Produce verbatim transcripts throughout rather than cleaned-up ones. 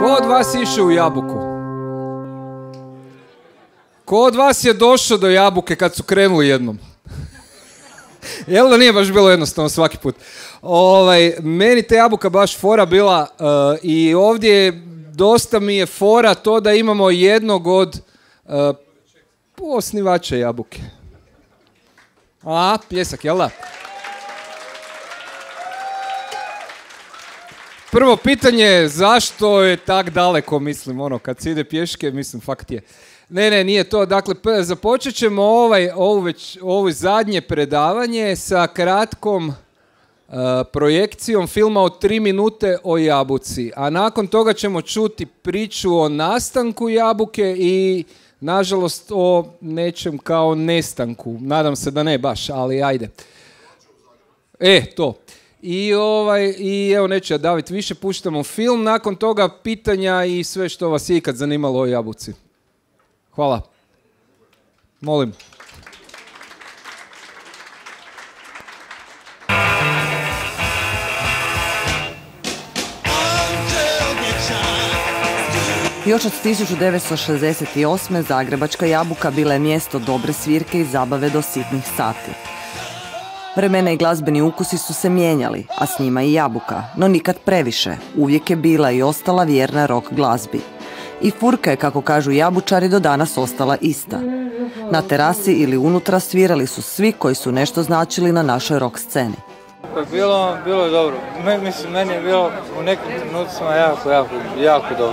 od vas išao u Jabuku? Ko od vas je došao do Jabuke kad su krenuli jednom? Jel da nije baš bilo jednostavno svaki put? Ovaj, meni te Jabuka baš fora bila uh, i ovdje dosta mi je fora to da imamo jednog od uh, osnivača Jabuke. A, pljesak, jel da? Prvo pitanje je zašto je tak daleko, mislim, ono, kad se ide pješke, mislim, fakt je. Ne, ne, nije to. Dakle, započet ćemo ovaj, ovo, već, ovo zadnje predavanje sa kratkom uh, projekcijom filma od tri minute o Jabuci. A nakon toga ćemo čuti priču o nastanku Jabuke i, nažalost, o nečem kao nestanku. Nadam se da ne baš, ali ajde. E, to. I, ovaj, i evo, neću ja daviti više, puštamo film. Nakon toga pitanja i sve što vas je ikad zanimalo o Jabuci. Hvala. Molim. Još od tisuću devetsto šezdeset osme. Zagrebačka Jabuka bila je mjesto dobre svirke i zabave do sitnih sati. Vremena i glazbeni ukusi su se mijenjali, a s njima i Jabuka, no nikad previše. Uvijek je bila i ostala vjerna rock glazbi. I furka je, kako kažu Jabučari, do danas ostala ista. Na terasi ili unutra svirali su svi koji su nešto značili na našoj rock sceni. Bilo, bilo je dobro. Mislim, meni je bilo u nekim trenucima jako, jako, jako dobro.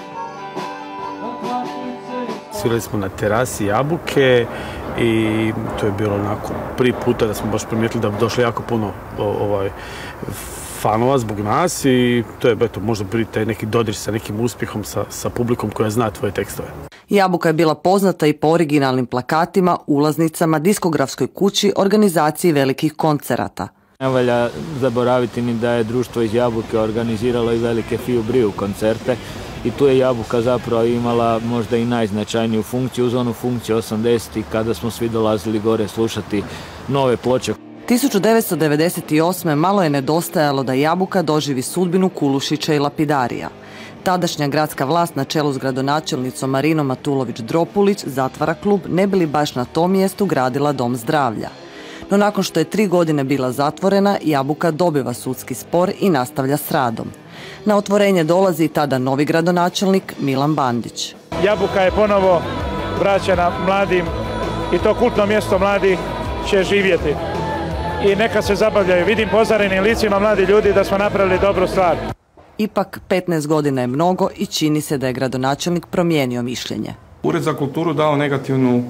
Svirali smo na terasi Jabuke i to je bilo onako prvi puta da smo baš primijetili da bi došlo jako puno ovaj, fanova zbog nas i to je eto, možda biti taj neki dodir sa nekim uspjehom sa, sa publikom koja zna tvoje tekstove. Jabuka je bila poznata i po originalnim plakatima, ulaznicama, diskografskoj kući, organizaciji velikih koncerata. Ne valja zaboraviti ni da je društvo iz Jabuke organiziralo i velike Fiju Briju koncerte i tu je Jabuka zapravo imala možda i najznačajniju funkciju uz onu funkciju osamdesetih kada smo svi dolazili gore slušati nove ploče. tisuću devetsto devedeset osme. malo je nedostajalo da Jabuka doživi sudbinu Kulušića i Lapidarija. Tadašnja gradska vlast na čelu s gradonačelnicom Marinom Matulović-Dropulić zatvara klub, ne bi li baš na tom mjestu gradila dom zdravlja. No nakon što je tri godine bila zatvorena, Jabuka dobiva sudski spor i nastavlja s radom. Na otvorenje dolazi i tada novi gradonačelnik Milan Bandić. Jabuka je ponovo vraćena mladim i to kultno mjesto mladi će živjeti. I neka se zabavljaju. Vidim pozarenim licima mladi ljudi da smo napravili dobru stvar. Ipak petnaest godina je mnogo i čini se da je gradonačelnik promijenio mišljenje. Ured za kulturu dao negativnu,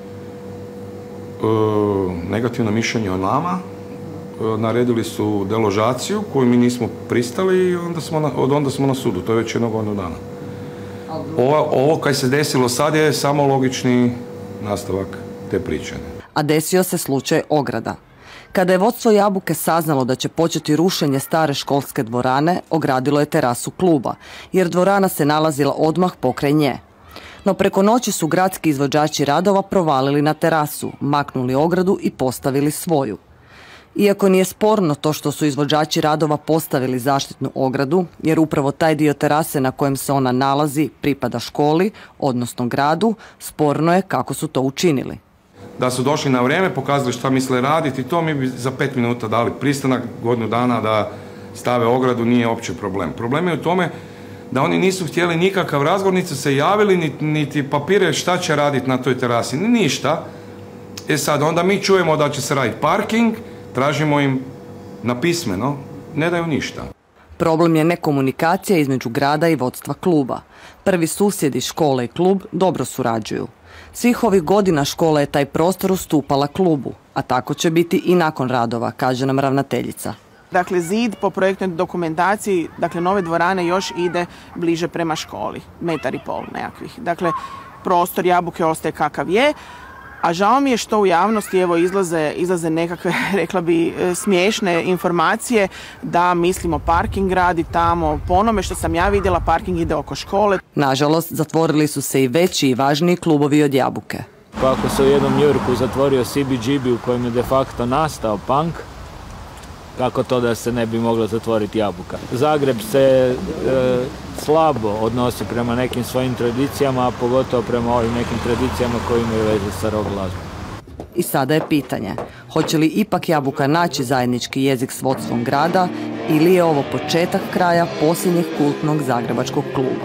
uh, negativno mišljenje o nama. Uh, naredili su deložaciju koju mi nismo pristali i onda smo na, od onda smo na sudu. To je već jednog godinu dana. Ovo, ovo kaj se desilo sad je samo logični nastavak te priče. A desio se slučaj ograda. Kada je vodstvo Jabuke saznalo da će početi rušenje stare školske dvorane, ogradilo je terasu kluba, jer dvorana se nalazila odmah pokraj nje. No preko noći su gradski izvođači radova provalili na terasu, maknuli ogradu i postavili svoju. Iako nije sporno to što su izvođači radova postavili zaštitnu ogradu, jer upravo taj dio terase na kojem se ona nalazi pripada školi, odnosno gradu, sporno je kako su to učinili. Da su došli na vrijeme, pokazali šta misle raditi i to mi bi za pet minuta dali pristanak, godinu dana da stave ogradu, nije uopće problem. Problem je u tome da oni nisu htjeli nikakav razgovor, niti su se javili, niti, niti papire šta će raditi na toj terasi, ni ništa. E sad, onda mi čujemo da će se raditi parking, tražimo im napismeno, ne daju ništa. Problem je nekomunikacija između grada i vodstva kluba. Prvi susjedi škole i klub dobro surađuju. Svih ovih godina škola je taj prostor ustupala klubu, a tako će biti i nakon radova, kaže nam ravnateljica. Dakle, zid po projektnoj dokumentaciji, dakle, nove dvorane još ide bliže prema školi, metar i pol nekakvih. Dakle, prostor Jabuke ostaje kakav je, a žao mi je što u javnosti evo izlaze, izlaze nekakve, rekla bi, smiješne informacije da mislimo parking radi tamo. Po onome što sam ja vidjela, parking ide oko škole. Nažalost, zatvorili su se i veći i važniji klubovi od Jabuke. Pa ako se u jednom Njujorku zatvorio C B G B u kojem je de facto nastao punk, Kako to da se ne bi mogla zatvoriti Jabuka? Zagreb se e, slabo odnosi prema nekim svojim tradicijama, a pogotovo prema ovim nekim tradicijama koji imaju veze sa rock glazbom. I sada je pitanje, hoće li ipak Jabuka naći zajednički jezik s vodstvom grada ili je ovo početak kraja posljednjeg kultnog zagrebačkog kluba?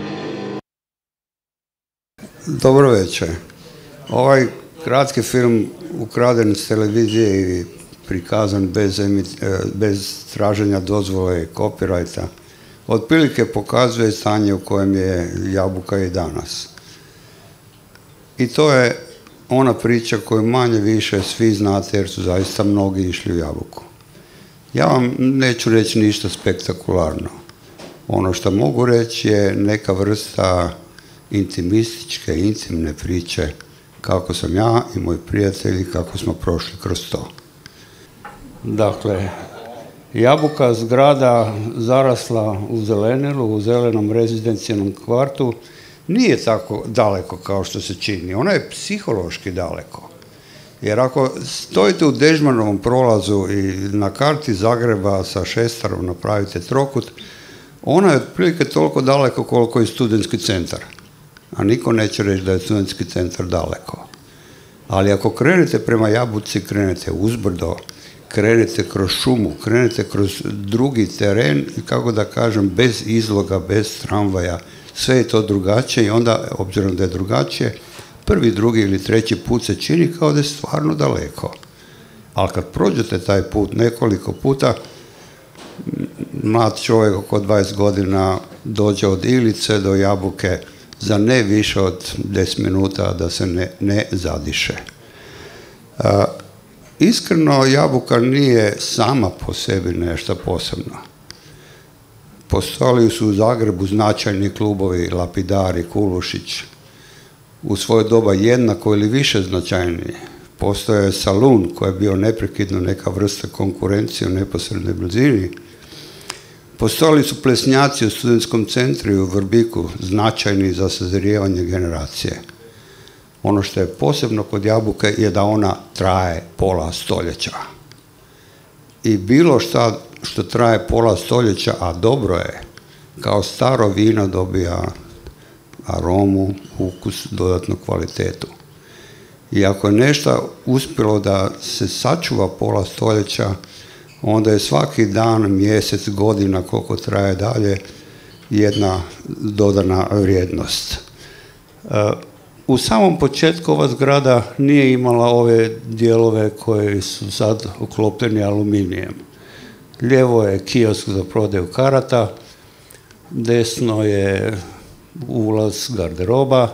Dobro večer. Ovaj kratki film ukraden s televizije i prikazan bez, bez traženja dozvole i copyrighta, otprilike pokazuje stanje u kojem je Jabuka i danas. I to je ona priča koju manje više svi znate jer su zaista mnogi išli u Jabuku. Ja vam neću reći ništa spektakularno. Ono što mogu reći je neka vrsta intimističke, intimne priče kako sam ja i moji prijatelji, kako smo prošli kroz to. Dakle, Jabuka, zgrada zarasla u zelenilu, u zelenom rezidencijalnom kvartu, nije tako daleko kao što se čini. Ona je psihološki daleko. Jer ako stojite u Dežmanovom prolazu i na karti Zagreba sa šestarom napravite trokut, ona je otprilike toliko daleko koliko je studentski centar. A niko neće reći da je studentski centar daleko. Ali ako krenete prema Jabuci, krenete uzbrdo, krenete kroz šumu, krenete kroz drugi teren, kako da kažem, bez izloga, bez tramvaja, sve je to drugačije i onda, obzirom da je drugačije, prvi, drugi ili treći put se čini kao da je stvarno daleko. Ali kad prođete taj put nekoliko puta, mlad čovjek oko dvadeset godina dođe od Ilice do Jabuke za ne više od deset minuta da se ne, ne zadiše. Uh, iskreno, Jabuka nije sama po sebi nešto posebno. Postojali su u Zagrebu značajni klubovi, Lapidari, Kulušić, u svoje doba jednako ili više značajniji. Postojao je Salun koji je bio neprekidno neka vrsta konkurencije u neposrednoj blizini. Postojali su plesnjaci u studentskom centru i u Vrbiku, značajni za sazrijevanje generacije. Ono što je posebno kod Jabuke je da ona traje pola stoljeća. I bilo šta što traje pola stoljeća, a dobro je, kao staro vino dobija aromu, ukus, dodatnu kvalitetu. I ako je nešto uspjelo da se sačuva pola stoljeća, onda je svaki dan, mjesec, godina, koliko traje dalje, jedna dodana vrijednost. U samom početku ova zgrada nije imala ove dijelove koje su sad uklopljeni aluminijem. Lijevo je kiosk za prodaju karata, desno je ulaz garderoba.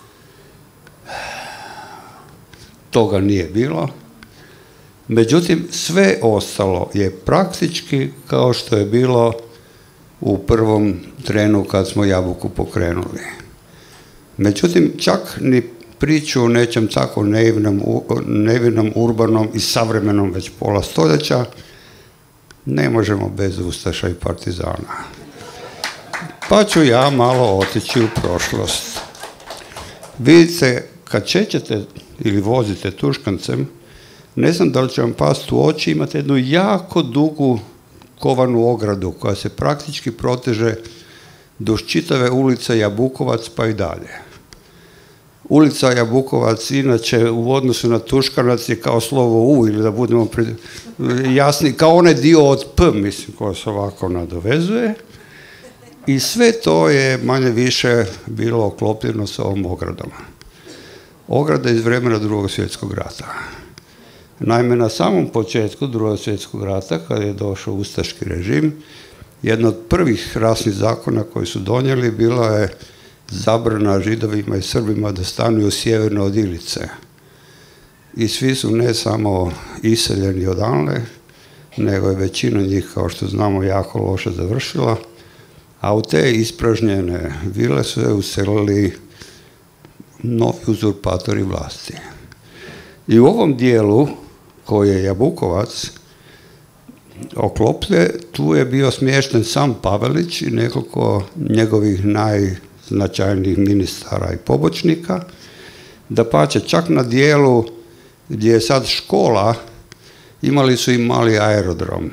Toga nije bilo. Međutim, sve ostalo je praktički kao što je bilo u prvom trenu kad smo Jabuku pokrenuli. Međutim, čak ni priču o nečem tako nevinom, nevinom, urbanom i savremenom već pola stoljeća ne možemo bez ustaša i partizana. Pa ću ja malo otići u prošlost. Vidite, kad čećete ili vozite Tuškancem, ne znam da li će vam pasti u oči, imate jednu jako dugu kovanu ogradu koja se praktički proteže duž čitave ulice Jabukovac pa i dalje. Ulica Jabukovac, inače, u odnosu na Tuškanac je kao slovo U, ili da budemo jasni, kao onaj dio od P, mislim, koja se ovako nadovezuje. I sve to je manje više bilo oklopljeno sa ovom ogradom. Ograda iz vremena Drugog svjetskog rata. Naime, na samom početku Drugog svjetskog rata, kad je došao ustaški režim, jedna od prvih rasnih zakona koji su donijeli bila je zabrana Židovima i Srbima da stanuju sjeverno od Ilice. I svi su ne samo iseljeni odavle, nego je većina njih, kao što znamo, jako loše završila, a u te ispražnjene vile su je uselili novi uzurpatori vlasti. I u ovom dijelu, koji je Jabukovac okloplje, tu je bio smješten sam Pavelić i nekoliko njegovih najznačajnijih ministara i pobočnika. Dapače, čak na dijelu gdje je sad škola imali su i mali aerodrom.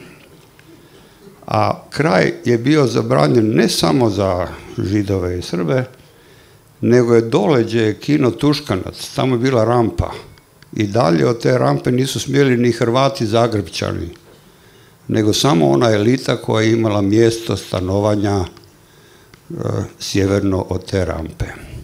A kraj je bio zabranjen ne samo za Židove i Srbe, nego je dole gdje je kino Tuškanac, tamo je bila rampa. I dalje od te rampe nisu smjeli ni Hrvati Zagrebčani, nego samo ona elita koja je imala mjesto stanovanja e, sjeverno od te rampe.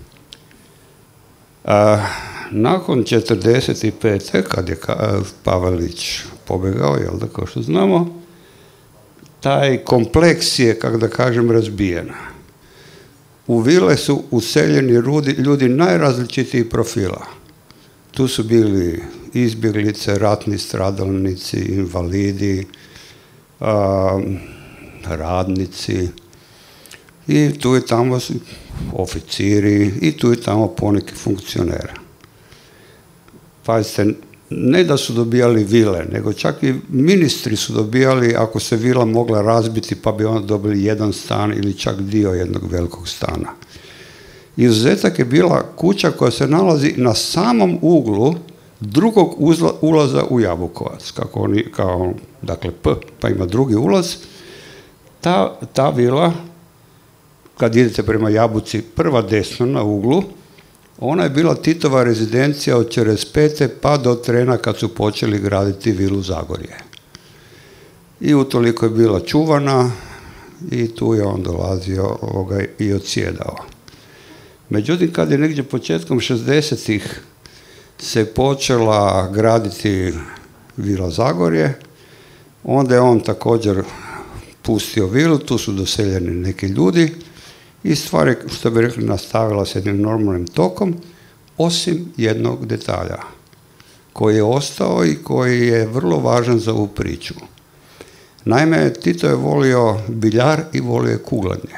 E, nakon četrdeset pete kad je Pavelić pobjegao, jel da, kao što znamo, taj kompleks je, kako da kažem, razbijen. U vile su useljeni ljudi, ljudi najrazličitijih profila. Tu su bili izbjeglice, ratni stradalnici, invalidi, a, radnici i tu i tamo su oficiri i tu i tamo poneki funkcioneri. Pazite, ne da su dobijali vile, nego čak i ministri su dobijali, ako se vila mogla razbiti, pa bi onda dobili jedan stan ili čak dio jednog velikog stana. Izuzetak je bila kuća koja se nalazi na samom uglu drugog uzla, ulaza u Jabukovac, kako oni, kao, dakle P, pa ima drugi ulaz. Ta, ta vila, kad idete prema Jabuci, prva desno na uglu, ona je bila Titova rezidencija od četrdeset pete pa do trena kad su počeli graditi vilu Zagorje. I utoliko je bila čuvana i tu je on dolazio ovoga, i odsjedao. Međutim, kad je negdje početkom šezdesetih se počela graditi vila Zagorje, onda je on također pustio vilu, tu su doseljeni neki ljudi i stvar je, što bi rekli, nastavila s jednim normalnim tokom, osim jednog detalja koji je ostao i koji je vrlo važan za ovu priču. Naime, Tito je volio biljar i volio je kuglanje.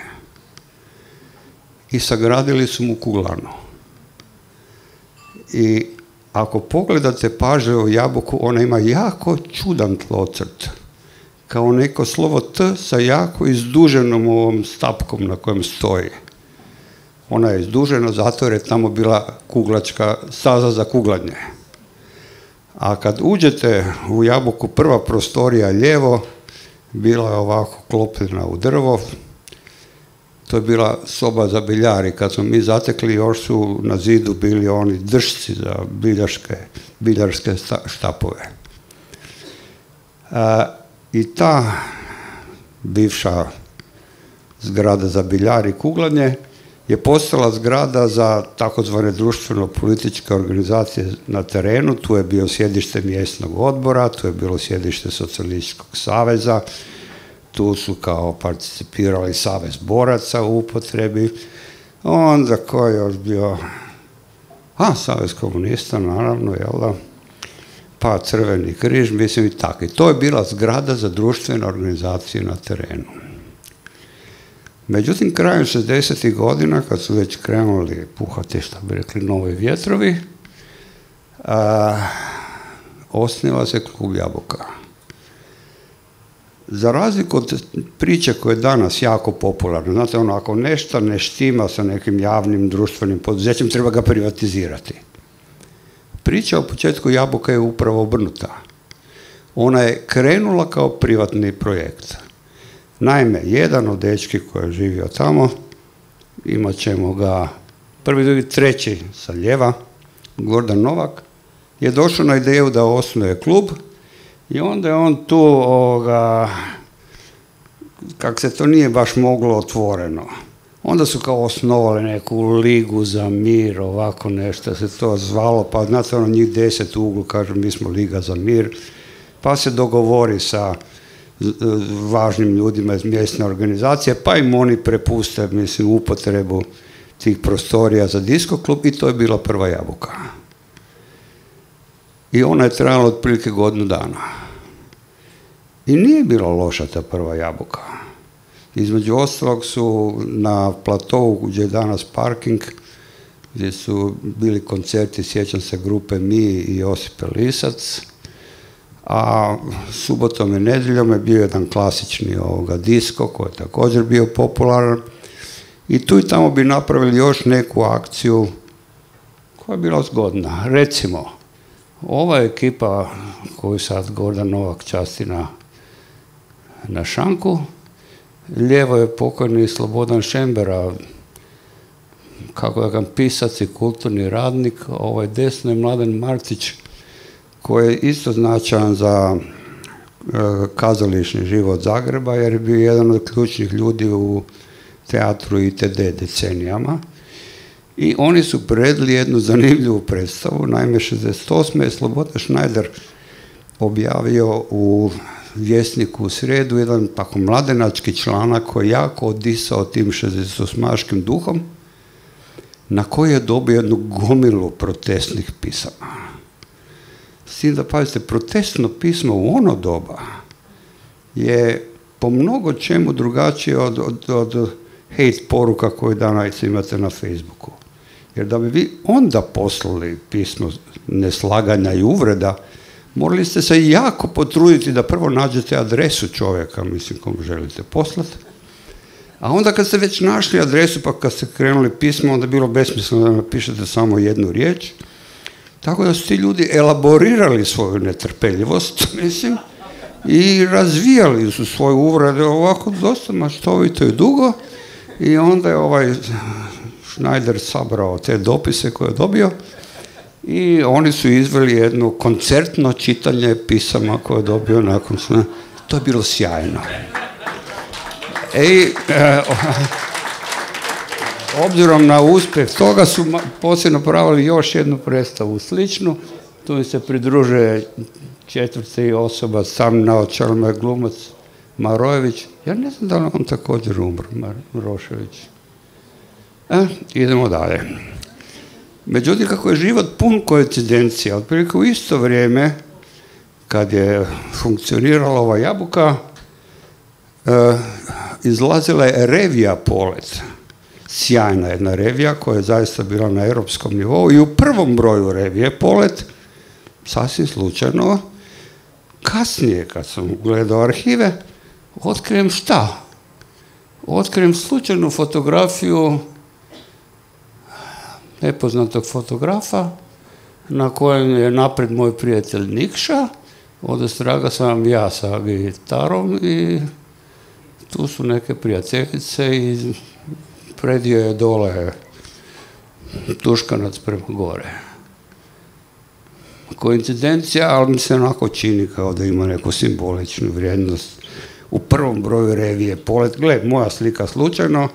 I sagradili su mu kuglanu. I ako pogledate pažljivo Jabuku, ona ima jako čudan tlocrt. Kao neko slovo T sa jako izduženom ovom stapkom na kojem stoji. Ona je izdužena zato jer je tamo bila kuglačka staza za kuglanje. A kad uđete u Jabuku, prva prostorija lijevo bila je ovako klopljena u drvo. To je bila soba za biljar i kad smo mi zatekli, još su na zidu bili oni držci za biljarske, biljarske štapove. E, I ta bivša zgrada za biljar i kuglanje je postala zgrada za takozvane društveno-političke organizacije na terenu. Tu je bio sjedište mjesnog odbora, tu je bilo sjedište Socijalističkog saveza, tu su kao participirali Savez boraca u upotrebi, onda ko je još bio, a Savez komunista, naravno, jel da, pa Crveni križ, mislim i tako. I to je bila zgrada za društvene organizacije na terenu. Međutim, krajem šezdesetih godina, kad su već krenuli puhati, što bi rekli, novi vjetrovi, a, osniva se klub Jabuka. Za razliku od priče koje je danas jako popularna, znate, ono, ako nešto ne štima sa nekim javnim društvenim poduzećem, treba ga privatizirati. Priča o početku Jabuka je upravo obrnuta. Ona je krenula kao privatni projekt. Naime, jedan od dečki koji je živio tamo, imat ćemo ga prvi, drugi, treći sa lijeva, Gordan Novak, je došao na ideju da osnuje klub i onda je on tu, ovoga, kak se to nije baš moglo otvoreno. Onda su kao osnovali neku ligu za mir, ovako nešto se to zvalo, pa znate, ono, njih deset u uglu, kažu mi smo Liga za mir, pa se dogovori sa važnim ljudima iz mjesne organizacije, pa im oni prepuste, mislim, upotrebu tih prostorija za disko klub i to je bila prva Jabuka. I ona je trajala otprilike godinu dana. I nije bila loša ta prva Jabuka. Između ostalog su na platovu gdje je danas parking, gdje su bili koncerti, sjećam se, grupe Mi i Josipe Lisac, a subotom i nedjeljom je bio jedan klasični ovoga disko koji je također bio popularan i tu i tamo bi napravili još neku akciju koja je bila zgodna. Recimo, ova ekipa koju sad Gordan Novak časti na, na šanku, lijevo je pokojni Slobodan Šembera, kako da kažem, pisac i kulturni radnik, ovaj desno je Mladen Marcić, koji je isto značajan za e, kazališni život Zagreba, jer je bio jedan od ključnih ljudi u teatru I T D decenijama. I oni su predli jednu zanimljivu predstavu. Naime, šezdeset osme je Slobodan Šnajder objavio u Vjesniku u srijedu jedan tako mladenački članak koji je jako odisao tim šezdesetosmaškim duhom, na koji je dobio jednu gomilu protestnih pisama. S tim da, pazite, protestno pismo u ono doba je po mnogo čemu drugačije od, od, od hate poruka koje danas imate na Facebooku. Jer da bi vi onda poslali pismo neslaganja i uvreda, morali ste se jako potruditi da prvo nađete adresu čovjeka, mislim, komu želite poslati. A onda kad ste već našli adresu, pa kad ste krenuli pismo, onda je bilo besmisleno da napišete samo jednu riječ. Tako da su ti ljudi elaborirali svoju netrpeljivost, mislim, i razvijali su svoje uvrede ovako dosta maštovito i dugo. I onda je ovaj Šnajder sabrao te dopise koje je dobio i oni su izveli jedno koncertno čitanje pisama koje je dobio nakon sve. To je bilo sjajno. I e, obzirom na uspjeh toga su poslije napravili još jednu predstavu sličnu. Tu mi se pridružuje četvrti osoba, sam naočalama glumac Marojević. Ja ne znam da li on također umro, Marošević. E, idemo dalje. Međutim, kako je život pun koincidencija, otprilike u isto vrijeme, kad je funkcionirala ova Jabuka, e, izlazila je revija Polet. Sjajna jedna revija koja je zaista bila na europskom nivou i u prvom broju revije Polet, sasvim slučajno, kasnije kad sam gledao arhive, otkrijem šta? Otkrijem slučajnu fotografiju nepoznatog fotografa na kojem je napred moj prijatelj Nikša, odestraga sam ja sa gitarom i tu su neke prijateljice i predio je dole Tuškanac prema gore. Koincidencija, ali mi se onako čini kao da ima neku simboličnu vrijednost. U prvom broju revije Polet, gle, moja slika slučajno,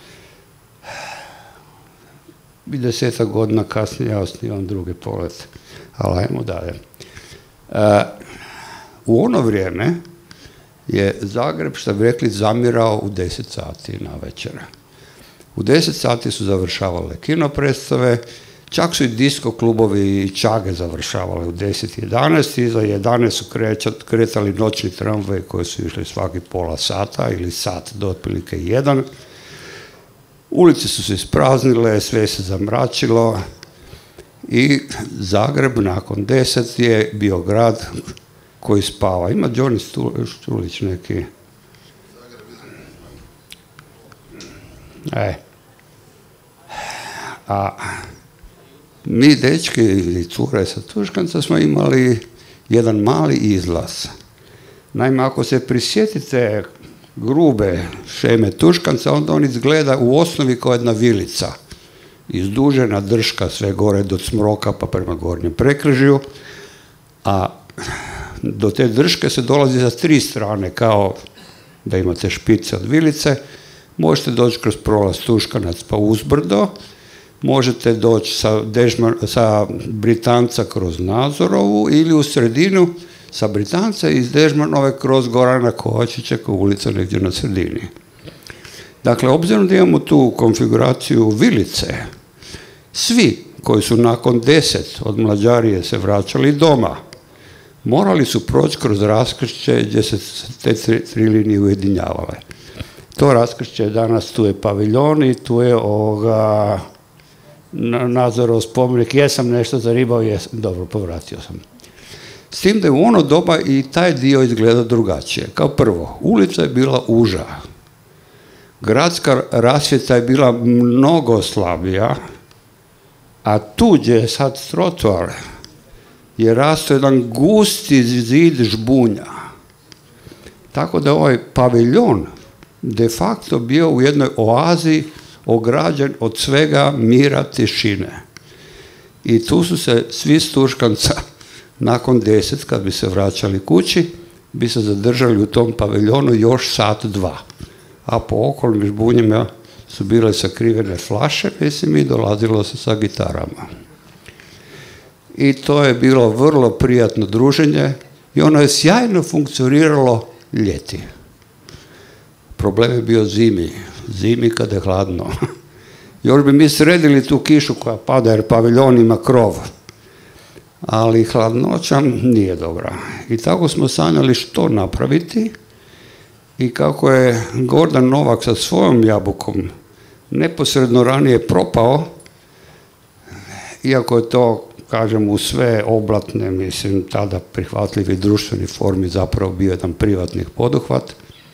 i desetak godina kasnije ja osnivam drugi Polet. Ali ajmo dalje. E, u ono vrijeme je Zagreb, što bi rekli, zamirao u deset sati na večera. U deset sati su završavale kino predstave, čak su i disko klubovi i čage završavale u deset jedanaest i za jedanaest su kretali noćni tramvaj koji su išli svaki pola sata ili sat do otprilike jedan. Ulice su se ispraznile, sve se zamračilo i Zagreb nakon deset je bio grad koji spava. Ima Đoni Štulić neki. E. A mi, dečki ili cure sa Tuškanca, smo imali jedan mali izlaz. Naime, ako se prisjetite grube šeme Tuškanca, onda on izgleda u osnovi kao jedna vilica. Izdužena drška sve gore do Cmroka pa prema Gornjem Prekrižju, a do te drške se dolazi sa tri strane, kao da imate špice od vilice. Možete doći kroz prolaz Tuškanac pa uzbrdo, možete doći sa, Dežman, sa Britanca kroz Nazorovu ili u sredinu sa Britanca iz Dežmanove kroz Gorana Kovačića kao ulica negdje na sredini. Dakle, obzirom da imamo tu konfiguraciju vilice, svi koji su nakon deset od Mlađarije se vraćali doma, morali su proći kroz raskršće gdje se te tri, tri linije ujedinjavale. To raskršće je danas, tu je paviljon i tu je ovoga Nazorov spomenik. Jesam nešto zaribao, jesam, dobro, povratio sam. S tim da je u ono doba i taj dio izgleda drugačije. Kao prvo, ulica je bila uža. Gradska rasvjeta je bila mnogo slabija, a tu gdje je sad trotoar, je rastao jedan gusti zid žbunja. Tako da ovaj paviljon de facto bio u jednoj oazi ograđen od svega mira, tišine. I tu su se svi s Tuškanca nakon deset, kad bi se vraćali kući, bi se zadržali u tom paviljonu još sat, dva. A po okolnim žbunjima su bile sakrivene flaše, mislim, i dolazilo se sa gitarama. I to je bilo vrlo prijatno druženje i ono je sjajno funkcioniralo ljeti. Problem je bio zimi, zimi kada je hladno. Još bi mi sredili tu kišu koja pada jer paviljon ima krov. Ali hladnoća nije dobra. I tako smo sanjali što napraviti i kako je Gordan Novak sa svojom Jabukom neposredno ranije propao, iako je to, kažem, u sve oblatne, mislim, tada prihvatljivi društveni formi zapravo bio jedan privatni poduhvat.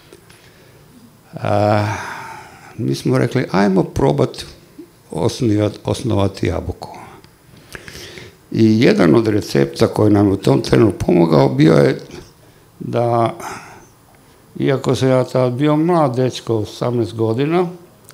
A, mi smo rekli, ajmo probati osnovati Jabuku. I jedan od recepta koji nam u tom trenu pomogao bio je da, iako sam ja tada bio mlad dečko, osamnaest godina,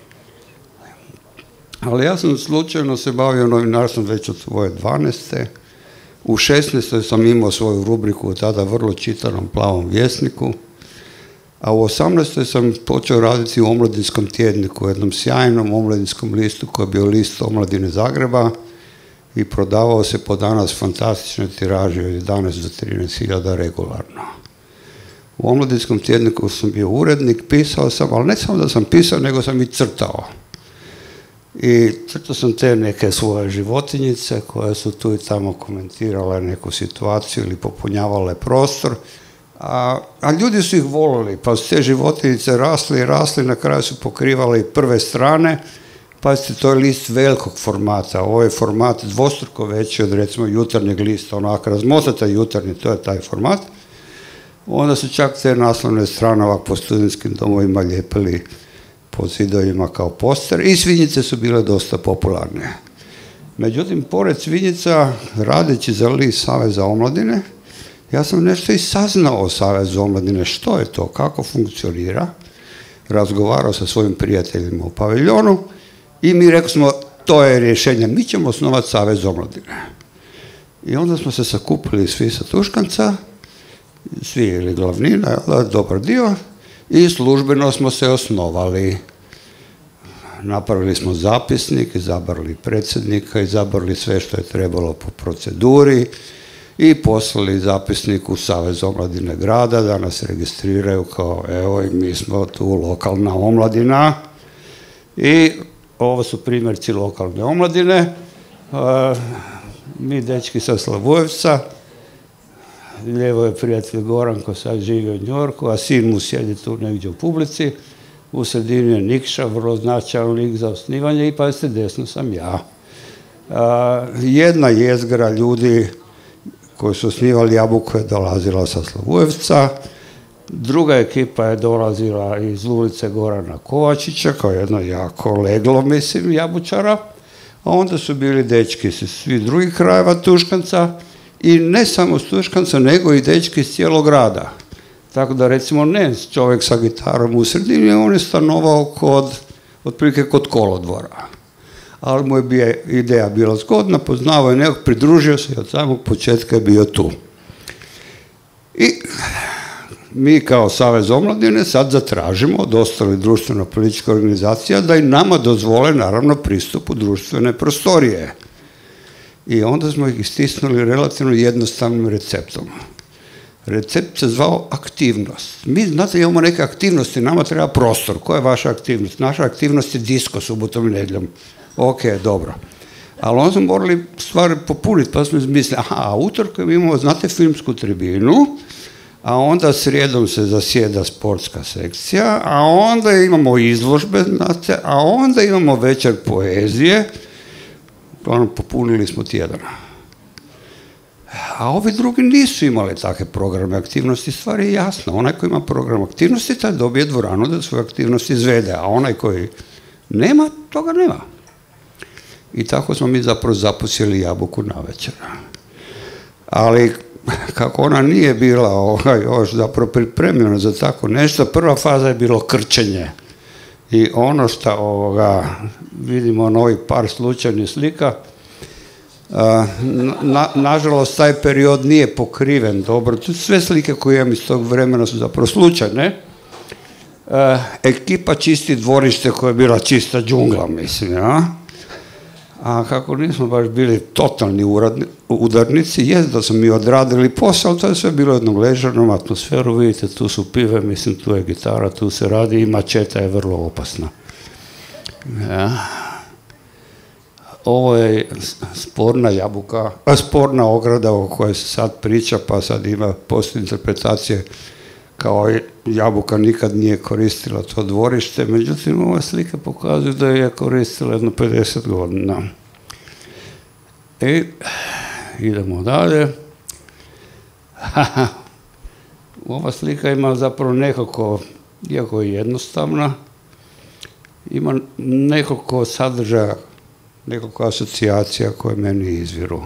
ali ja sam slučajno se bavio novinarstvom već od svoje dvanaeste. U šesnaestoj sam imao svoju rubriku u tada vrlo čitanom Plavom vjesniku, a u osamnaestoj sam počeo raditi u Omladinskom tjedniku, jednom sjajnom omladinskom listu koji je bio list Omladine Zagreba i prodavao se po danas fantastičnoj tiraži od jedanaest do trinaest hiljada regularno. U Omladinskom tjedniku sam bio urednik, pisao sam, ali ne samo da sam pisao, nego sam i crtao. I crtao sam te neke svoje životinjice koje su tu i tamo komentirale neku situaciju ili popunjavale prostor, a, a ljudi su ih volili, pa su te životinjice rasli i rasli, na kraju su pokrivali prve strane. Pazite, to je list velikog formata, ovo je format dvostruko veći od recimo jutarnjeg lista, onako razmotate jutarnji, to je taj format. Onda su čak te naslovne strane ovak po studentskim domovima lijepili po zidovima kao poster i svinjice su bile dosta popularne. Međutim, pored svinjica, radeći za list Saveza omladine, ja sam nešto i saznao o Savezu omladine, što je to, kako funkcionira. Razgovarao sa svojim prijateljima u paviljonu i mi rekli smo, to je rješenje, mi ćemo osnovati Savez omladine. I onda smo se sakupili svi sa Tuškanca, svi ili glavnina, dobar dio, i službeno smo se osnovali. Napravili smo zapisnik, izabrali predsjednika, izabrali sve što je trebalo po proceduri i poslali zapisnik u Savez omladine grada da nas registriraju kao, evo, i mi smo tu lokalna omladina. I ovo su primjerci lokalne omladine. Mi dečki sa Slavujevca, lijevo je prijatelj Goran ko sad živi u Njorku, a sin mu sjedi tu negdje u publici. U sredini je Nikša, vrlo značajan lik za osnivanje i pazite, desno sam ja. Jedna jezgra ljudi koji su osnivali Jabuku je dolazila sa Slavujevca, druga ekipa je dolazila iz ulice Gorana Kovačića, kao jedno jako leglo, mislim, jabučara, a onda su bili dečki iz svih drugih krajeva Tuškanca i ne samo iz Tuškanca, nego i dečki iz cijelog grada. Tako da, recimo, ne čovjek sa gitarom u sredini, on je stanovao kod, otprilike kod kolodvora. Ali mu je ideja bila zgodna, poznavao je nekog, pridružio se i od samog početka je bio tu. I mi kao Savez omladine sad zatražimo od ostalih društveno-političkih organizacija da i nama dozvole, naravno, pristup u društvene prostorije. I onda smo ih istisnuli relativno jednostavnim receptom. Recept se zvao aktivnost. Mi, znate, imamo neke aktivnosti, nama treba prostor. Koja je vaša aktivnost? Naša aktivnost je disko subotom i nedjeljom. Ok, dobro. Ali onda smo morali stvari popuniti, pa smo izmislili, aha, a utorkom imamo, znate, filmsku tribinu, a onda srijedom se zasjeda sportska sekcija, a onda imamo izložbe, znate, a onda imamo večer poezije, uglavnom popunili smo tjedana. A ovi drugi nisu imali takve programe aktivnosti, stvar je jasna. Onaj koji ima program aktivnosti, taj dobije dvoranu da svoje aktivnosti izvede, a onaj koji nema, toga nema. I tako smo mi zapravo zaposlili Jabuku na večer. Ali kako ona nije bila ovaj, još zapravo pripremljena za tako nešto, prva faza je bilo krčenje. I ono što ovoga, vidimo na ovih par slučajnih slika, na, nažalost taj period nije pokriven dobro. Sve slike koje imam iz tog vremena su zapravo slučajne. E, ekipa čisti dvorište koja je bila čista džungla, mislim, ja? A kako nismo baš bili totalni uradni, udarnici, jest da smo mi odradili posao, to je sve bilo jednom ležernom atmosferu, vidite, tu su pive, mislim, tu je gitara, tu se radi i mačeta je vrlo opasna. Ja. Ovo je sporna jabuka, a sporna ograda o kojoj se sad priča, pa sad ima postoje interpretacije kao jabuka nikad nije koristila to dvorište, međutim ove slike pokazuju da je koristila jedno pedeset godina. I idemo dalje. Ova slika ima zapravo nekako, iako je jednostavna, ima nekoliko sadržaja, nekoliko asocijacija koje meni izviru.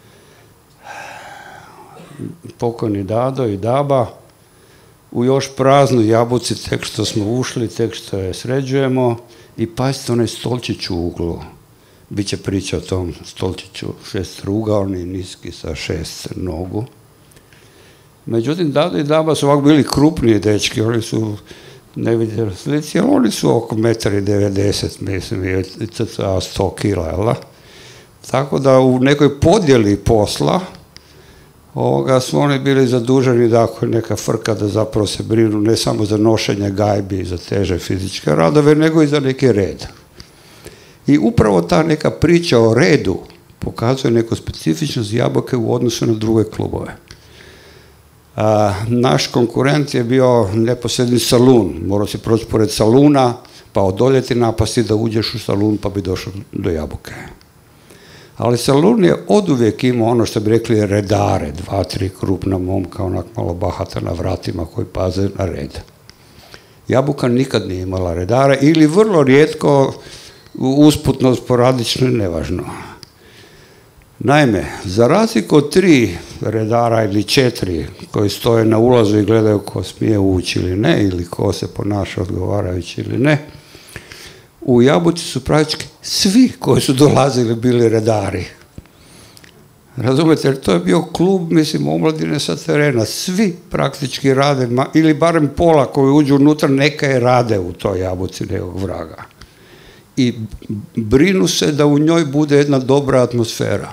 Pokojni Dado i Daba, u još praznoj jabuci, tek što smo ušli, tek što je sređujemo, i pazite onaj stolčić u uglu. Biće priča o tom stolčiću, šestrugaoni, niski sa šest nogu. Međutim, Dado i Daba su ovako bili krupniji dečki, oni su, ne vidjeli slici, ali oni su oko metar devedeset, mislim, i cca sto kila, jel da? Tako da u nekoj podjeli posla, ovoga su oni bili zaduženi da ako je neka frka da zapravo se brinu ne samo za nošenje gajbi i za teže fizičke radove, nego i za neki red. I upravo ta neka priča o redu pokazuje neku specifičnost jabuke u odnosu na druge klubove. A, naš konkurent je bio neposredni salun, morao si proći pored saluna, pa odoljeti napasti da uđeš u salun pa bi došao do jabuke. Ali salun je oduvijek imao ono što bi rekli redare, dva, tri krupna momka, onak malo bahata na vratima koji paze na red. Jabuka nikad nije imala redare ili vrlo rijetko, usputno, sporadično i nevažno. Naime, za razliku od tri redara ili četiri koji stoje na ulazu i gledaju ko smije ući ili ne, ili ko se ponaša odgovarajući ili ne, u jabuci su praktički svi koji su dolazili bili redari. Razumete, jer to je bio klub, mislim, omladine sa terena. Svi praktički rade, ili barem pola koji uđu unutra, neka je rade u toj jabuci nekog vraga. I brinu se da u njoj bude jedna dobra atmosfera.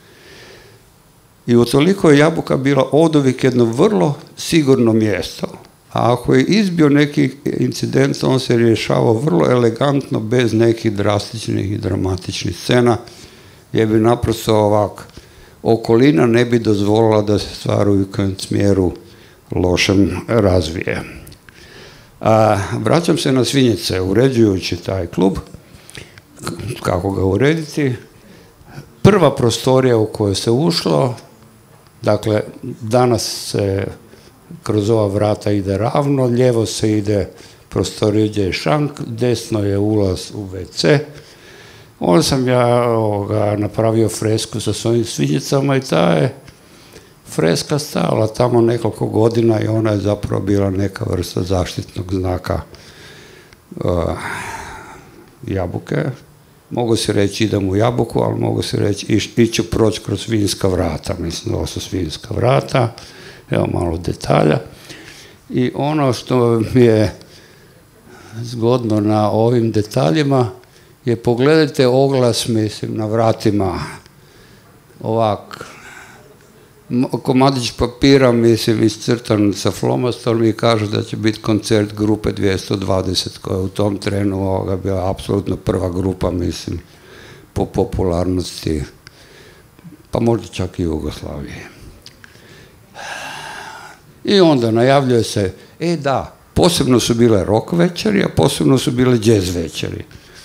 I utoliko je jabuka bila oduvijek jedno vrlo sigurno mjesto. A ako je izbio neki incident, on se rješavao vrlo elegantno, bez nekih drastičnih i dramatičnih scena, jer bi naprosto ovak okolina ne bi dozvolila da se stvar u smjeru lošem razvije. A, vraćam se na Svinjice, uređujući taj klub, kako ga urediti. Prva prostorija u kojoj se ušlo, dakle, danas se kroz ova vrata ide ravno, lijevo se ide prostorija gdje je šank, desno je ulaz u ve ce. Onda sam ja ovoga, napravio fresku sa svojim svinjicama i ta je freska stajala tamo nekoliko godina i ona je zapravo bila neka vrsta zaštitnog znaka uh, jabuke. Mogu se reći idem u jabuku, ali mogu se reći iš, iću proći kroz svinjska vrata. Mislim, ovo su svinjska vrata. Evo malo detalja. I ono što mi je zgodno na ovim detaljima je pogledajte oglas, mislim, na vratima. Ovak, komadić papira, mislim, iscrtan sa flomastom i kaže da će biti koncert grupe dvjesto dvadeset, koja je u tom trenu ovoga bila apsolutno prva grupa, mislim, po popularnosti, pa možda čak i Jugoslavije. I onda najavljuje se, e da, posebno su bile rock večeri, a posebno su bile jazz večeri.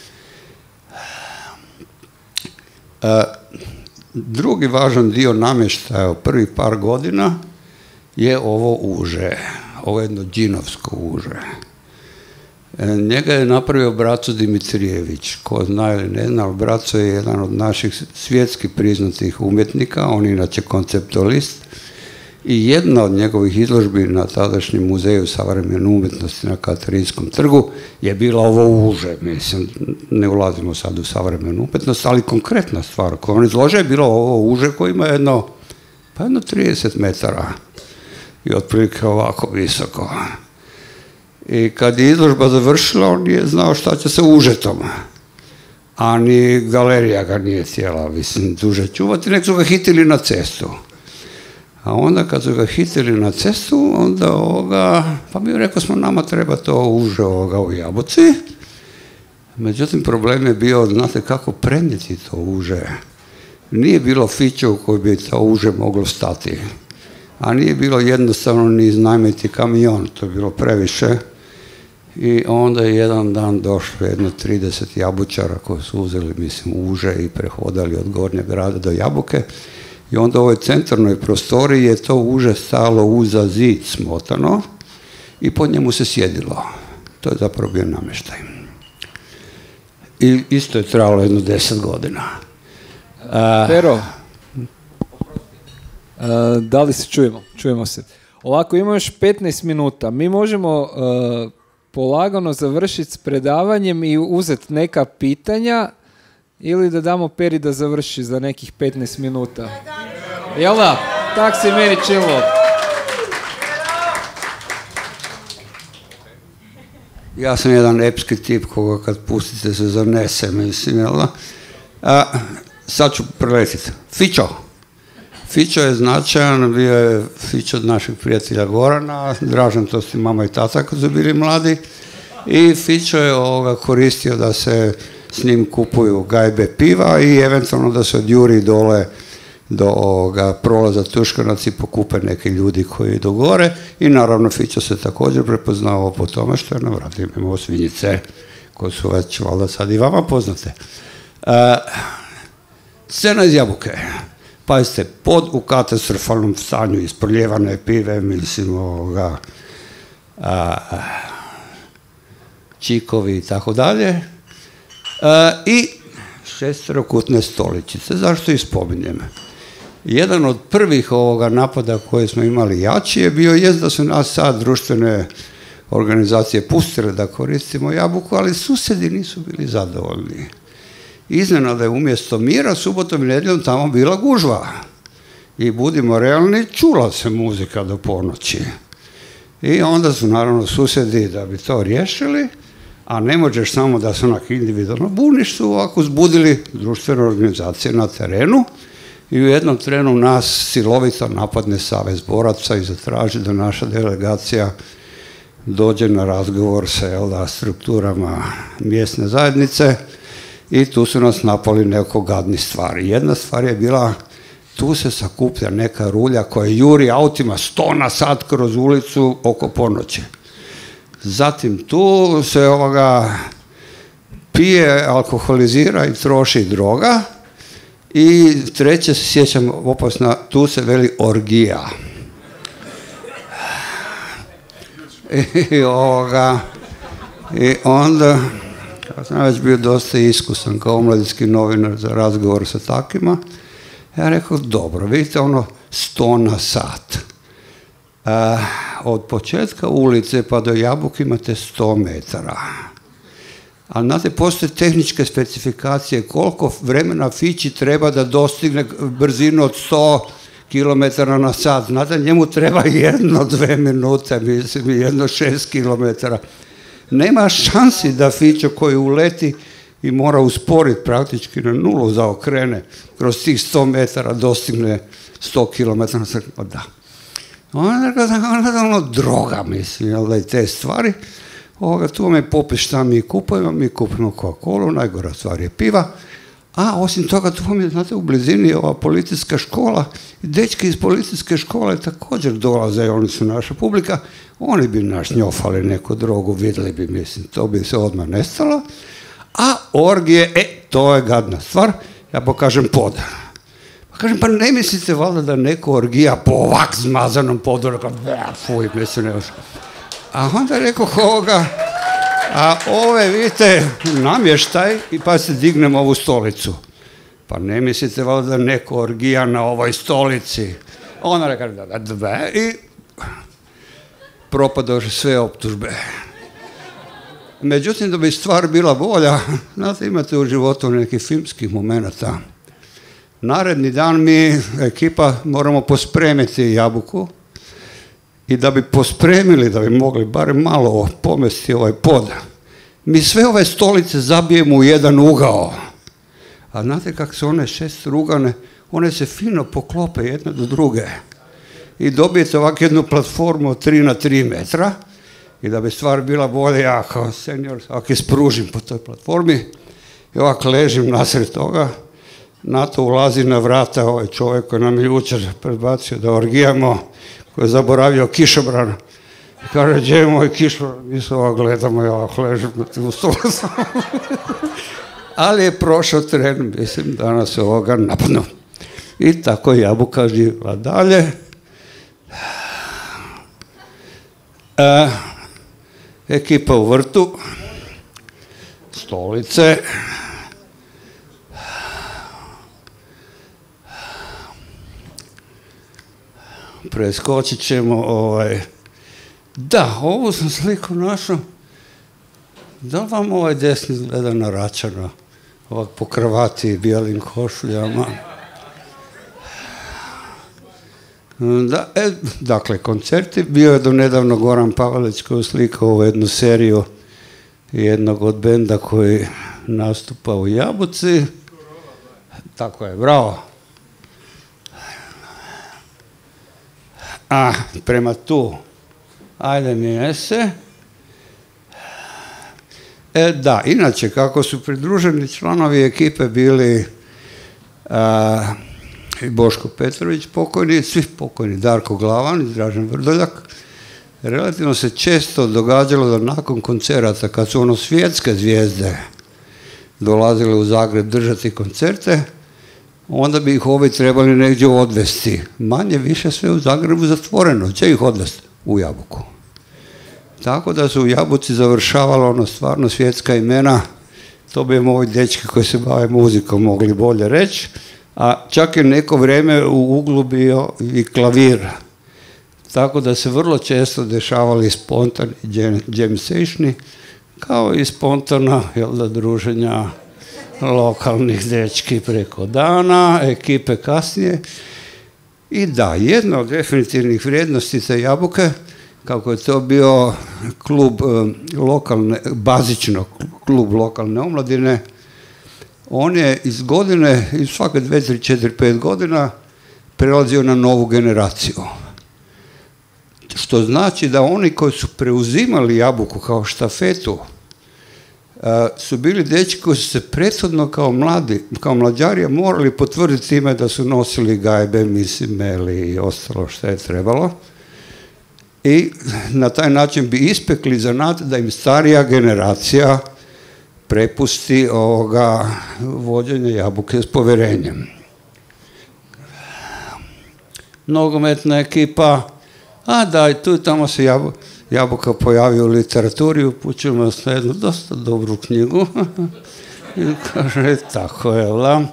E, drugi važan dio namještaja u prvih par godina je ovo uže, ovo jedno džinovsko uže. Njega je napravio Braco Dimitrijević. Ko zna ili ne zna, Braco je jedan od naših svjetski priznatih umjetnika, on je inače konceptualist. I jedna od njegovih izložbi na tadašnjem muzeju savremene umjetnosti na Katarinskom trgu je bila ovo uže. Mislim, ne ulazimo sad u savremenu umjetnost, ali konkretna stvar koju on izložio je bilo ovo uže koje ima jedno, pa jedno trideset metara i otprilike ovako visoko. I kad je izložba završila, on nije znao šta će sa užetom. A ni galerija ga nije htjela, mislim, duže čuvati, nek su ga hitili na cestu. A onda kad su ga hitili na cestu, onda ovoga, pa mi rekao smo, nama treba to uže ovoga u Jabuci. Međutim, problem je bio, znate kako prenijeti to uže. Nije bilo fiće u kojoj bi to uže moglo stati. A nije bilo jednostavno ni iznajmiti kamion, to je bilo previše. I onda je jedan dan došlo jedno trideset jabučara koji su uzeli, mislim, uže i prehodali od Gornjeg grada do Jabuke. I onda u ovoj centralnoj prostoriji je to uže stalo uza zid smotano i po njemu se sjedilo. To je zapravo bio namještaj. I isto je trajalo jedno deset godina. Pero, da li se čujemo? Čujemo se. Ovako, imamo još petnaest minuta. Mi možemo uh, polagano završiti s predavanjem i uzeti neka pitanja ili da damo Peri da završi za nekih petnaest minuta. Jel da? Tak se meni činilo. Ja sam jedan epski tip koga kad pustite se zanese, mislim, jel da? A, sad ću preletiti. Fićo. Fićo je značajan, bio je Fićo od našeg prijatelja Gorana, Dražan, to su mama i tata kad su bili mladi. I Fićo je ovoga koristio da se s njim kupuju gajbe piva i eventualno da se odjuri dole do ovoga prolaza Tuškanac i pokupe neki ljudi koji idu gore. I naravno Fićo se također prepoznao po tome što je na vratima imao svinjice koje su već valjda sad i vama poznate. E, scena iz Jabuke. Pazite, pod u katastrofalnom stanju isprljevane pive, mislim ovoga a, čikovi i tako dalje. I šesterokutne stoličice. Zašto ih spominjem? Jedan od prvih ovoga napada koje smo imali jači je bio jest da su nas sad društvene organizacije pustile da koristimo Jabuku, ali susjedi nisu bili zadovoljni. Iznenada je umjesto mira subotom i nedjeljom tamo bila gužva. I budimo realni, čula se muzika do ponoći. I onda su naravno susjedi da bi to riješili, a ne možeš samo da se onak individualno buniš, su ovako zbudili društvene organizacije na terenu i u jednom trenu nas silovito napadne Savez boraca i zatraži da naša delegacija dođe na razgovor sa jelda, strukturama mjesne zajednice i tu su nas napali neko gadni stvari. Jedna stvar je bila, tu se sakuplja neka rulja koja juri autima sto na sat kroz ulicu oko ponoći. Zatim tu se ovoga pije, alkoholizira i troši droga. I treće se sjećam opasna, tu se veli orgija. I ovoga, i onda, ja sam već bio dosta iskusan kao omladinski novinar za razgovor sa takvima, ja rekao, dobro, vidite ono sto na sat. Uh, od početka ulice pa do Jabuke imate sto metara. Ali znate, postoje tehničke specifikacije koliko vremena Fići treba da dostigne brzinu od sto kilometara na sat. Znate, njemu treba jedno, dve minute, mislim, jedno šest kilometara. Nema šansi da Fićo koji uleti i mora usporiti praktički na nulu zaokrene kroz tih sto metara dostigne sto kilometara. Da. Onda je ono droga, mislim, jel da i te stvari. Ovoga, tu vam je popis šta mi kupujemo, mi kupimo Coca-Colu, najgora stvar je piva, a osim toga tu vam je, znate, u blizini ova policijska škola i dečki iz policijske škole također dolaze i oni su naša publika, oni bi naš njofali neku drogu, vidjeli bi, mislim, to bi se odmah nestalo, a orgije, e, to je gadna stvar, ja pokažem pod. Pa kažem, pa ne mislite valjda da neko orgija po ovak zmazanom podu, fuj, mislim, ne. A onda rekao ovoga, A ove, vidite, namještaj i pa se dignemo ovu stolicu. Pa ne mislite valjda da neko orgija na ovoj stolici. Ona reka da dve i propadoše sve optužbe. Međutim, da bi stvar bila bolja, znate, imate u životu nekih filmskih momenata. Naredni dan mi, ekipa, moramo pospremiti jabuku i da bi pospremili, da bi mogli barem malo pomesti ovaj pod, mi sve ove stolice zabijemo u jedan ugao. A znate kako su one šest rugane, one se fino poklope jedne do druge. I dobijete ovak jednu platformu od tri na tri metra i da bi stvar bila bolja, ja kao senior ovak je spružim po toj platformi i ovak ležim nasred toga. Na to ulazi na vrata ovaj čovjek koji nam je jučer predbacio da orgijamo, koji je zaboravio kišobran. Kaže, gdje je moj kišobran? Mi se ovak gledamo, ja ovak ležim na tu stolicu. Ali je prošao tren, mislim, danas ovoga napadno. I tako je jabuka živjela dalje. E, ekipa u vrtu, stolice, preskočit ćemo ovaj... Da, ovu sam sliku našao. Da li vam ovaj desni gleda na Račana? Ovak po kravati i bijelim košuljama. Da, e, dakle, koncerti. Bio je do nedavno Goran Pavelić koji je slikao ovu jednu seriju jednog od benda koji nastupa u Jabuci. Tako je, bravo. A, prema tu. Ajde mi jese. E, da, inače, kako su pridruženi članovi ekipe bili a, i Boško Petrović pokojni, svi pokojni, Darko Glavan i Dražen Vrdoljak, relativno se često događalo da nakon koncerata, kad su ono svjetske zvijezde dolazile u Zagreb držati koncerte, onda bi ih ovi trebali negdje odvesti. Manje više sve u Zagrebu zatvoreno. Će ih odvesti? U Jabuku. Tako da su u Jabuci završavala ono stvarno svjetska imena. To bi im ovi dečki koji se bave muzikom mogli bolje reći. A čak je neko vrijeme u uglu bio i klavir. Tako da se vrlo često dešavali spontani jam sessioni, kao i spontana, jel da, druženja lokalnih dečki preko dana, ekipe kasnije. I da, jedna od definitivnih vrijednosti te Jabuke, kako je to bio klub lokalne, bazično klub lokalne omladine, on je iz godine, iz svake dve, tri, četiri, pet godina prelazio na novu generaciju. Što znači da oni koji su preuzimali Jabuku kao štafetu su bili dečki koji su se prethodno kao mladi, kao mlađari morali potvrditi time da su nosili gajbe, misimeli i ostalo što je trebalo. I na taj način bi ispekli zanat da im starija generacija prepusti ovoga vođenja Jabuke s povjerenjem. Nogometna ekipa, a da, i tu i tamo se Jabuka, Jabuka pojavio u literaturi, upućujemo nas na jednu dosta dobru knjigu. I kaže, tako je, la.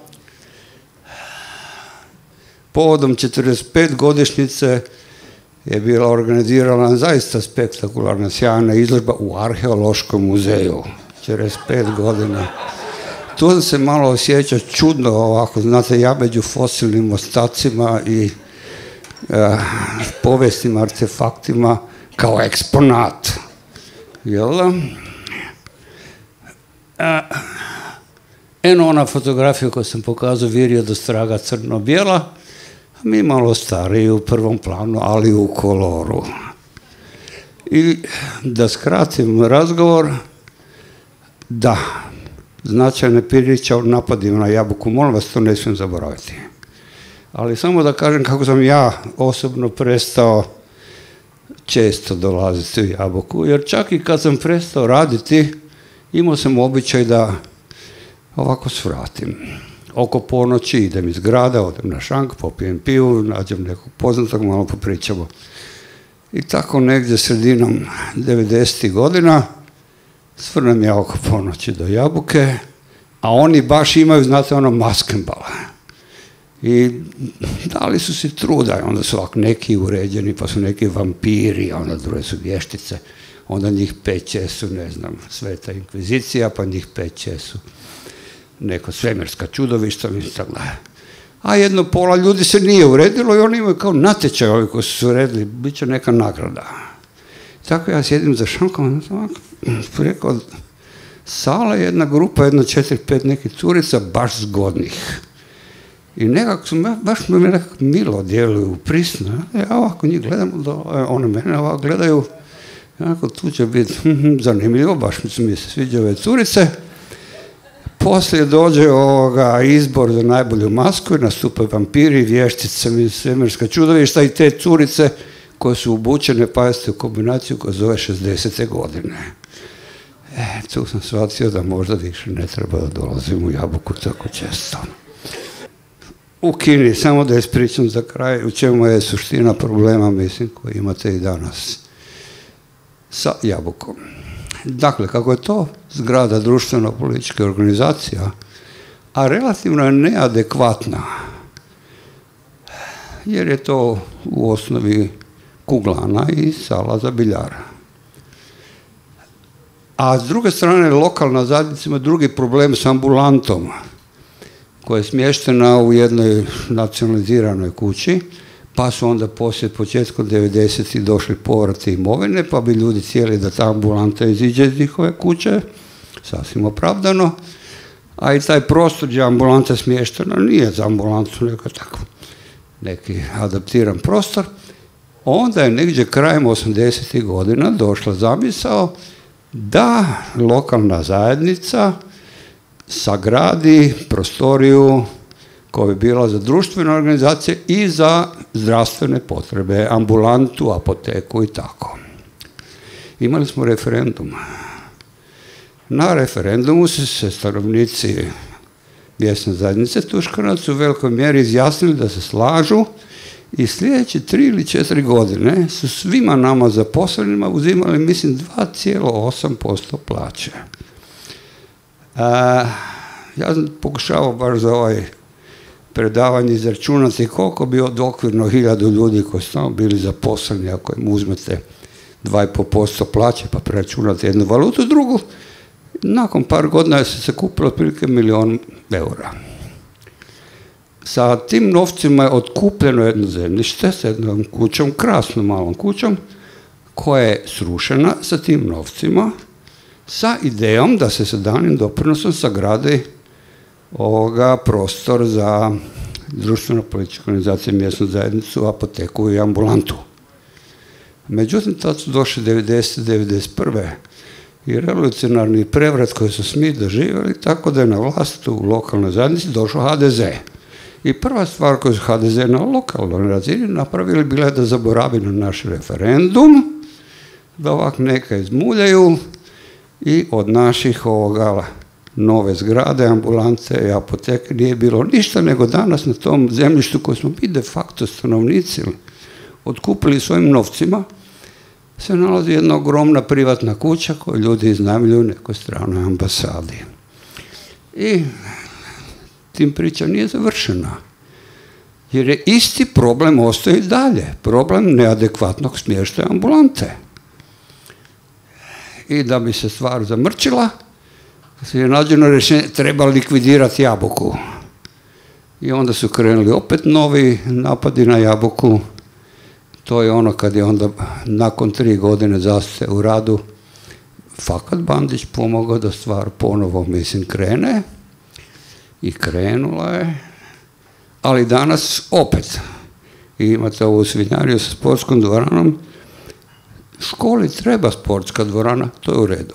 Povodom četrdeset pet godišnjice je bila organizirana zaista spektakularna, sjajna izložba u Arheološkom muzeju. četrdeset pet godina. Tu sam se malo osjećao čudno ovako, znate, ja među fosilnim ostacima i uh, povijesnim artefaktima kao eksponat. Jel da? Uh, eno ona fotografija koju sam pokazao, Virija do straga crno-bijela, a mi malo stariji u prvom planu, ali u koloru. I da skratim razgovor, da, značajne priče o napadima na Jabuku, molim vas, to ne smijem zaboraviti. Ali samo da kažem kako sam ja osobno prestao često dolaziti u Jabuku, jer čak i kad sam prestao raditi, imao sam običaj da ovako svratim. Oko ponoći idem iz grada, odem na šank, popijem pivu, nađem nekog poznatog, malo popričamo. I tako negdje sredinom devedesetih godina svrnem ja oko ponoći do Jabuke, a oni baš imaju, znate, ono maskembala. I dali su si truda, onda su ovak neki uređeni, pa su neki vampiri, a onda druge su vještice, onda njih peće su, ne znam, Sveta inkvizicija, pa njih peće su neko svemirska čudovišta, mislim, a jedno pola ljudi se nije uredilo i oni imaju kao natječaj ovi koji su se uredili, bit će neka nagrada. Tako ja sjedim za šankom, preko sale jedna grupa, jedna četiri, pet nekih curica, baš zgodnih. I nekako su me, baš me nekako milo djeluju, prisno. Ja ovako njih gledam, one mene ovako gledaju, onako tu će biti zanimljivo, baš mi se sviđa ove curice. Poslije dođe ovoga izbor za najbolju masku i nastupaju vampiri, vještice, svemirska čudovišta i te curice koje su obučene, pazite, u kombinaciju koja zove šezdesete godine. E, tu sam shvatio da možda više ne treba da dolazim u Jabuku tako često. U Kini, samo da ispričam za kraj, u čemu je suština problema, mislim, koji imate i danas sa Jabukom. Dakle, kako je to zgrada društveno-političke organizacija, a relativno je neadekvatna, jer je to u osnovi kuglana i sala za biljara. A s druge strane, lokalna zajednica ima drugi problem s ambulantom, koja je smještena u jednoj nacionaliziranoj kući, pa su onda poslije početkom devedesetih došli povrati imovine, pa bi ljudi cijeli da ta ambulanta iziđe iz njihove kuće, sasvim opravdano, a i taj prostor gdje je ambulanta smještena nije za ambulantu, nego tako neki adaptiran prostor. Onda je negdje krajem osamdesetih godina došla zamisao da lokalna zajednica sagradi prostoriju koja bi bila za društvene organizacije i za zdravstvene potrebe, ambulantu, apoteku i tako. Imali smo referendum. Na referendumu su se stanovnici mjesne zajednice Tuškanac u velikoj mjeri izjasnili da se slažu i sljedeće tri ili četiri godine su svima nama zaposlenima uzimali, mislim, dva zarez osam posto plaće. A, ja sam pokušao baš za ovaj predavanje izračunati koliko bi od okvirno hiljadu ljudi koji su tamo bili zaposleni, ako im uzmete dva zarez pet posto plaće pa preračunate jednu valutu, drugu, nakon par godina se se kupilo otprilike milion eura. Sa tim novcima je otkupljeno jedno zemljište s jednom kućom, krasnom malom kućom, koja je srušena sa tim novcima, sa idejom da se sa danim doprinosom sagradi ovoga prostor za društveno-političku organizaciju, mjesnu zajednicu, apoteku i ambulantu. Međutim, tad su došli devedeset do devedeset prve i revolucionarni prevrat koji su svi doživjeli, tako da je na vlast u lokalnoj zajednici došao ha de ze. I prva stvar koju su ha de ze na lokalnoj razini napravili bila je da zaboravi na naš referendum, da ovak neka izmuljaju i od naših ovoga nove zgrade, ambulante i apoteke nije bilo ništa, nego danas na tom zemljištu koje smo mi de facto stanovnici otkupili svojim novcima, se nalazi jedna ogromna privatna kuća koju ljudi iznajmljuju nekoj stranoj ambasadi. I tim priča nije završena. Jer je isti problem ostaje i dalje. Problem neadekvatnog smještaja ambulante. I da bi se stvar zamrčila, se je nađeno rješenje, treba likvidirati Jabuku. I onda su krenuli opet novi napadi na Jabuku. To je ono kad je onda nakon tri godine zastoja u radu Fakat Bandić pomogao da stvar ponovo, mislim, krene. I krenula je. Ali danas opet imate ovu svinjariju sa sportskom dvoranom. Školi treba sportska dvorana, to je u redu.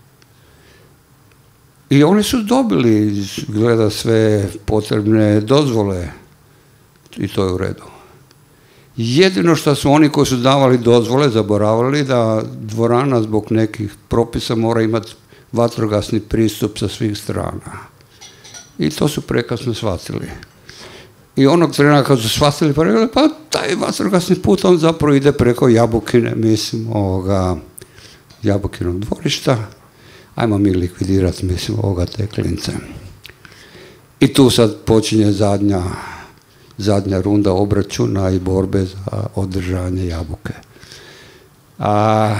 I oni su dobili, gleda, sve potrebne dozvole i to je u redu. Jedino što su oni koji su davali dozvole zaboravili da dvorana zbog nekih propisa mora imati vatrogasni pristup sa svih strana. I to su prekasno shvatili. I onog trena kad su shvatili, pa rekli, pa taj vatrogasni put on zapravo ide preko Jabukine, mislim, ovoga, Jabukinog dvorišta, ajmo mi likvidirati, mislim, ovoga te klince. I tu sad počinje zadnja, zadnja runda obračuna i borbe za održanje Jabuke. A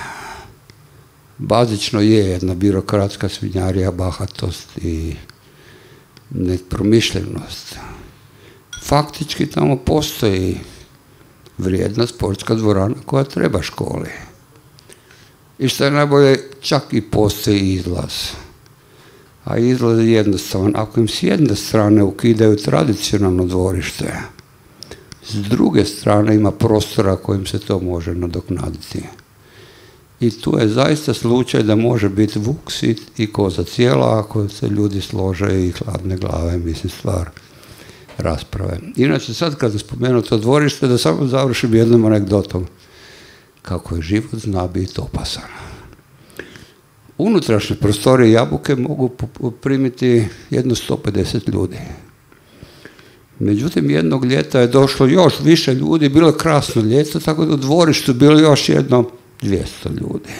bazično je jedna birokratska svinjarija, bahatost i nepromišljenost. Faktički tamo postoji vrijedna sportska dvorana koja treba školi. I što je najbolje, čak i postoji izlaz. A izlaz je jednostavan. Ako im s jedne strane ukidaju tradicionalno dvorište, s druge strane ima prostora kojim se to može nadoknaditi. I tu je zaista slučaj da može biti vuk sit i koza cijela ako se ljudi slože i hladne glave, mislim, stvar rasprave. Inače, sad kad spomenuo to dvorište, da samo završim jednom anegdotom. Kako je život zna biti opasan. Unutrašnje prostorije Jabuke mogu primiti jedno sto pedeset ljudi. Međutim, jednog ljeta je došlo još više ljudi, bilo je krasno ljeto, tako da u dvorištu bilo još jedno dvjesto ljudi.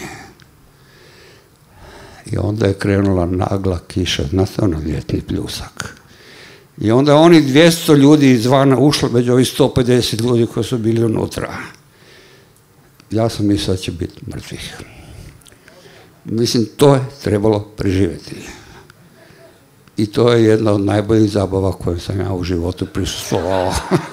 I onda je krenula nagla kiša, znate ono ljetni pljusak. I onda oni dvjesto ljudi izvana ušlo među ovih sto pedeset ljudi koji su bili unutra. Ja sam mislio da će biti mrtvih. Mislim, to je trebalo preživjeti. I to je jedna od najboljih zabava koje sam ja u životu prisustvovao.